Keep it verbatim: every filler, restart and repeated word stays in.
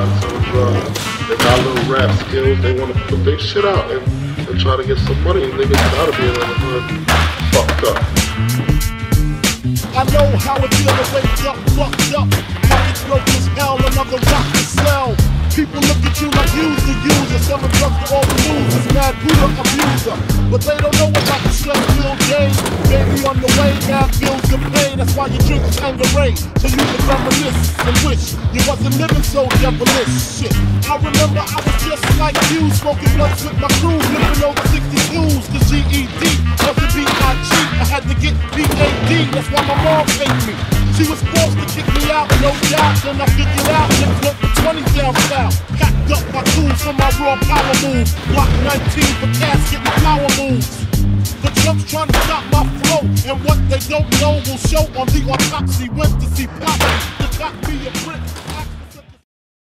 guys who uh, they got little rap skills, they want to put their shit out and, and try to get some money, and niggas gotta be in the hood fucked up. I know how it feels to wake up, fucked up. Pockets broke as hell, another rock to sell. People look at you like you's the user. Selling drugs to all the losers, mad Buddha abuser. But they don't know about the slave-filled game. Baby on the way, now feels the pain. That's why you drink Tanqueray, so you can reminisce and wish you wasn't living so devilish. Shit, I remember I was just like you, smoking blunts with my crew, flipping over sixty-twos. The G E D wasn't B I G, I had to get P A D. That's why my mom paid me. She was forced to kick me out, no doubt. Then I figured out and put the twenty down south. Packed up my tools for my raw power move. Block nineteen for casket and power moves. The chumps trying to stop my flow, and what they don't know will show on the autopsy. Went to see Poppy, to got me a brick.